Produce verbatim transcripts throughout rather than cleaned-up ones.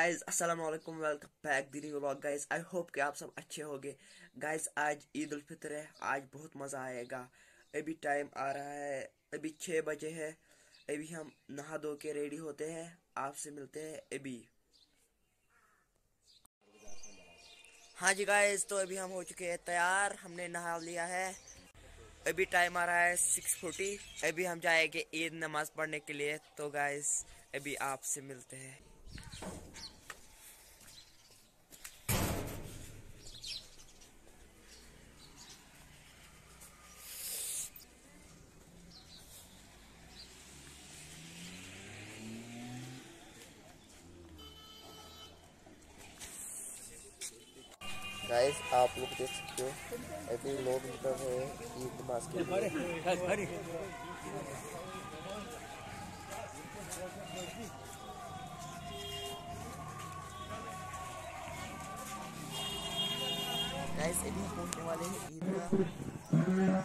Guys अस्सलाम वालेकुम, welcome back the new vlog. Guys I hope कि आप सब अच्छे होंगे। गाइज आज ईद उल फितर है, आज बहुत मज़ा आएगा। अभी टाइम आ रहा है, अभी छः बजे है। अभी हम नहा धो के रेडी होते हैं, आपसे मिलते हैं अभी। हाँ जी गाइज, तो अभी हम हो चुके हैं तैयार, हमने नहा लिया है। अभी टाइम आ रहा है सिक्स फोर्टी। अभी हम जाएंगे ईद नमाज पढ़ने के लिए। तो गाइज अभी आपसे मिलते हैं। गाइस आप लोग देख सकते हो अभी लोग निकल रहे हैं ईद नमाज के लिए। गाइस अभी हम पहुंचने वाले हैं ईदगाह।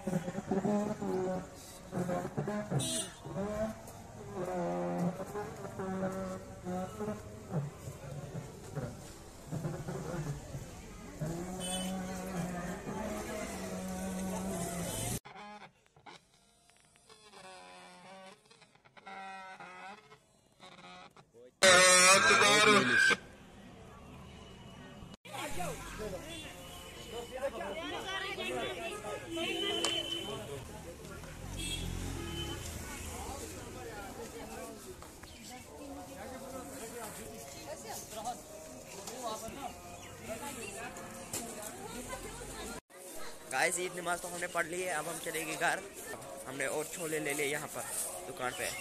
गाइस ईद नमाज तो हमने पढ़ ली है, अब हम चलेंगे घर। हमने और छोले ले लिए यहाँ पर दुकान पे।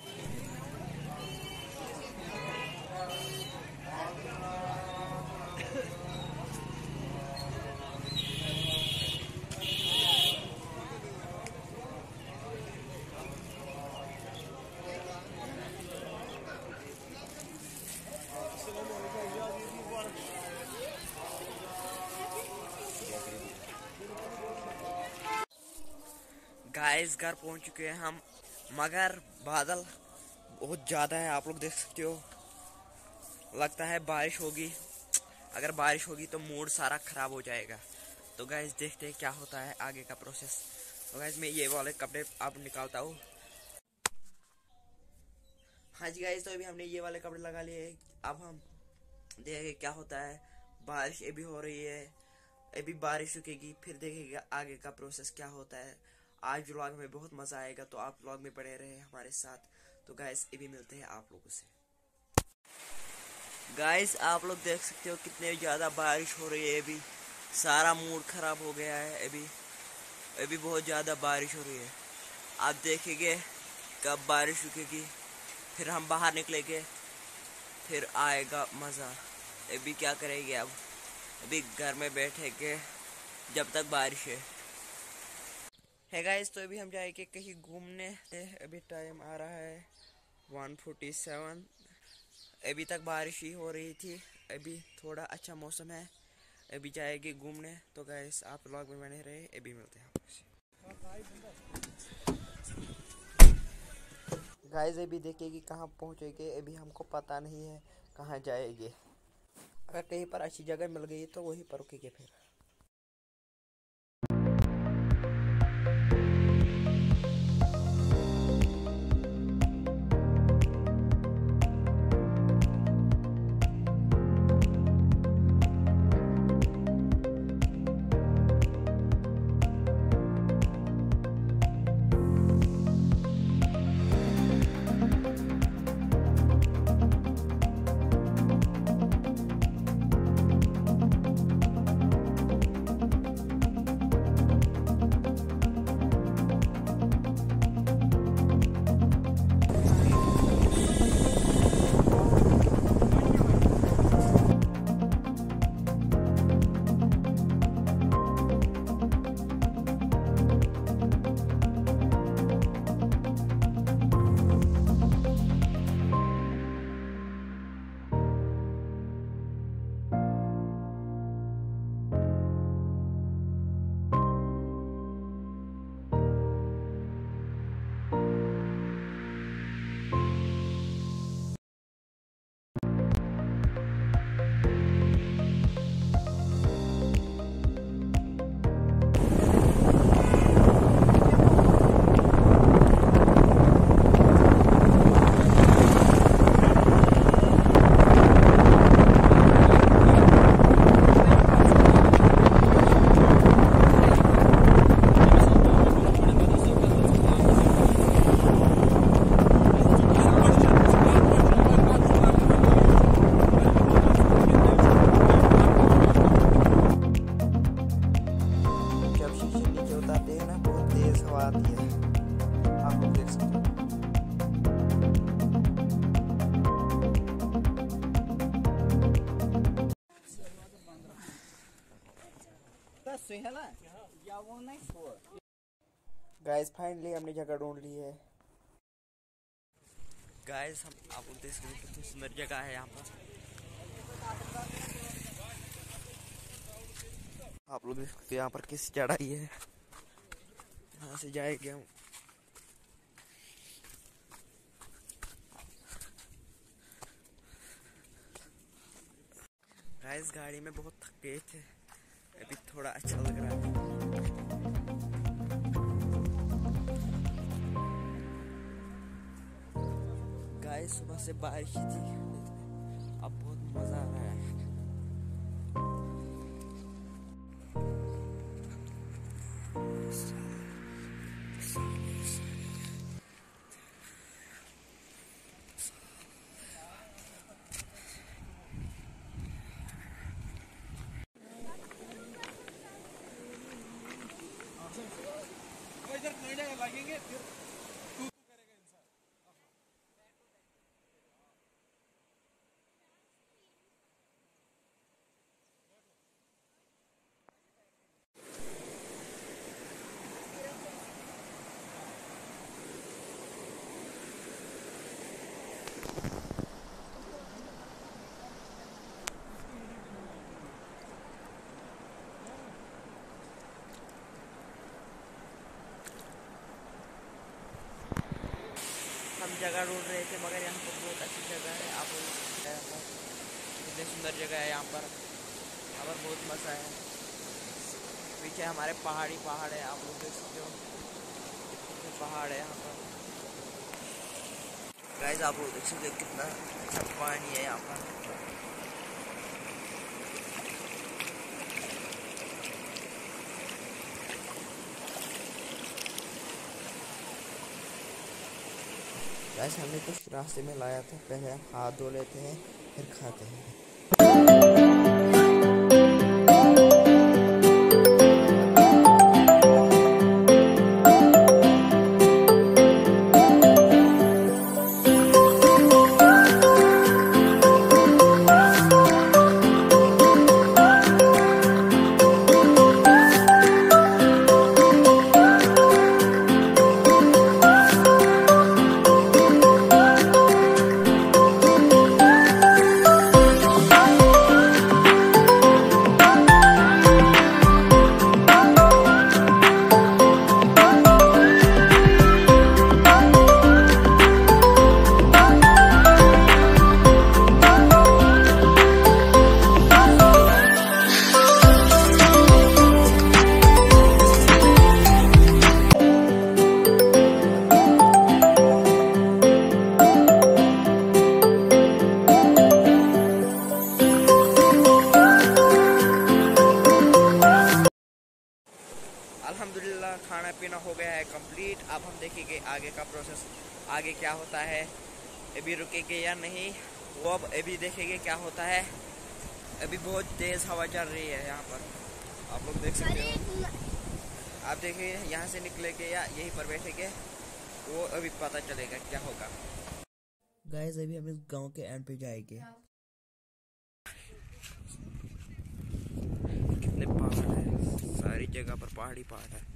गाइस घर पहुंच चुके हैं हम, मगर बादल बहुत ज़्यादा है, आप लोग देख सकते हो। लगता है बारिश होगी। अगर बारिश होगी तो मूड सारा ख़राब हो जाएगा। तो गाइस देखते हैं क्या होता है आगे का प्रोसेस। तो गाइस मैं ये वाले कपड़े अब निकालता हूँ। हाँ जी गाइस, तो अभी हमने ये वाले कपड़े लगा लिए। अब हम देखेंगे क्या होता है। बारिश अभी हो रही है, अभी बारिश रुकेगी, फिर देखेंगे आगे का प्रोसेस क्या होता है। आज व्लॉग में बहुत मज़ा आएगा, तो आप व्लॉग में बने रहे हमारे साथ। तो गाइस अभी मिलते हैं आप लोगों से। गाइस आप लोग देख सकते हो कितने ज़्यादा बारिश हो रही है। अभी सारा मूड ख़राब हो गया है। अभी अभी बहुत ज़्यादा बारिश हो रही है। आप देखेंगे कब बारिश रुकेगी, फिर हम बाहर निकलेंगे, फिर आएगा मज़ा। अभी क्या करेंगे, अब अभी घर में बैठेंगे जब तक बारिश है। है गाइस, तो अभी हम जाएंगे कहीं घूमने। अभी टाइम आ रहा है वन फोर्टी सेवन। अभी तक बारिश ही हो रही थी, अभी थोड़ा अच्छा मौसम है। अभी जाएंगे घूमने। तो गाइस आप व्लॉग में बने रहे, अभी मिलते हैं आपसे। गाइस अभी देखेंगे कहाँ पहुँचेंगे, अभी हमको पता नहीं है कहाँ जाएंगे। अगर कहीं पर अच्छी जगह मिल गई तो वहीं पर रुकेंगे फिर। गाइस फाइनली हमने जगह ढूंढ ली है। गाइस हम आप देख सकते हैं कितनी सुंदर जगह है यहाँ पर। आप लोग देख सकते हैं यहाँ पर किस चढ़ाई है, यहाँ से जाएंगे हम। गाइस गाड़ी में बहुत थक गए थे, अभी थोड़ा अच्छा लग रहा है। गाइस सुबह से बारिश थी, अब बहुत मजा आ रहा है। इधर नहीं लगेंगे फिर तू तू करेगा इंसान। हम जगह ढूंढ रहे थे मगर यहाँ पर बहुत अच्छी जगह है। आप कितनी सुंदर जगह है यहाँ पर, यहाँ पर बहुत मज़ा है। पीछे हमारे पहाड़ी पहाड़ है, आप लोग देख सकते हो कितने पहाड़ है यहाँ पर। गाइस आप लोग देख सकते हो कितना अच्छा पानी है यहाँ पर। गाइस हमने कुछ रास्ते में लाया था, पहले हाथ धो लेते हैं फिर खाते हैं। अल्हम्दुलिल्लाह खाना पीना हो गया है कंप्लीट। अब हम देखेंगे आगे का प्रोसेस, आगे क्या होता है, अभी रुकेंगे या नहीं वो अब अभी देखेंगे क्या होता है। अभी बहुत तेज़ हवा चल रही है यहाँ पर, आप लोग देख सकते हो। आप देखिए यहाँ से निकलेंगे या यहीं पर बैठेंगे, वो अभी पता चलेगा क्या होगा। गाइस अभी हम इस गांव के एंड पे जाएंगे। कितने पहाड़ है, सारी जगह पर पहाड़ी पहाड़ है।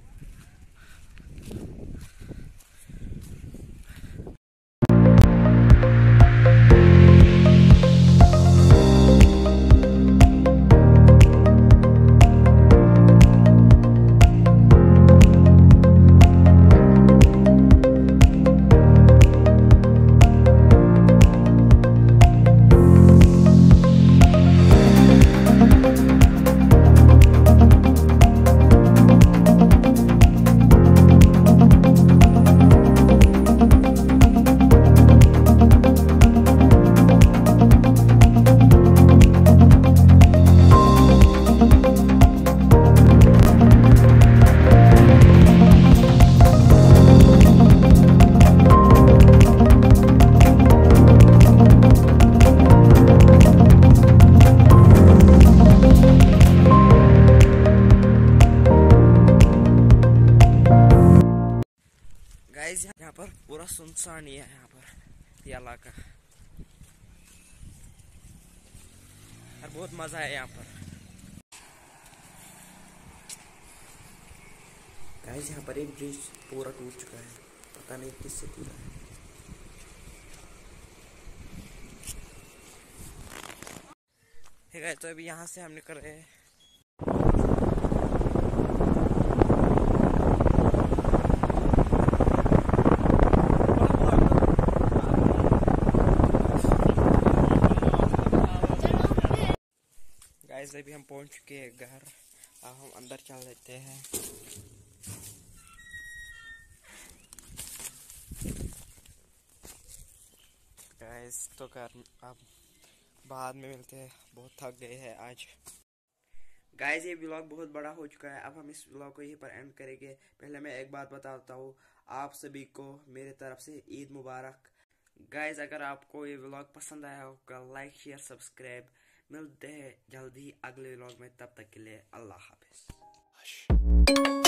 गाइस यहाँ पर पूरा सुनसान ही है, यहाँ पर ये इलाका, और बहुत मजा है यहाँ पर। गाइस यहाँ पर एक ब्रिज पूरा टूट चुका है, पता नहीं किससे टूटा है। हे गाइस, तो अभी यहाँ से हम निकल रहे हैं। गाइस अभी हम पहुँच चुके हैं घर, अब हम अंदर चल लेते हैं। गाइस तो कर अब बाद में मिलते हैं, बहुत थक गए हैं आज। गाइस ये व्लॉग बहुत बड़ा हो चुका है, अब हम इस व्लॉग को यहीं पर एंड करेंगे। पहले मैं एक बात बताता हूँ, आप सभी को मेरे तरफ से ईद मुबारक। गाइस अगर आपको ये व्लॉग पसंद आया होगा, लाइक शेयर सब्सक्राइब। मिलते हैं जल्दी अगले व्लॉग में, तब तक के लिए अल्लाह हाफिज।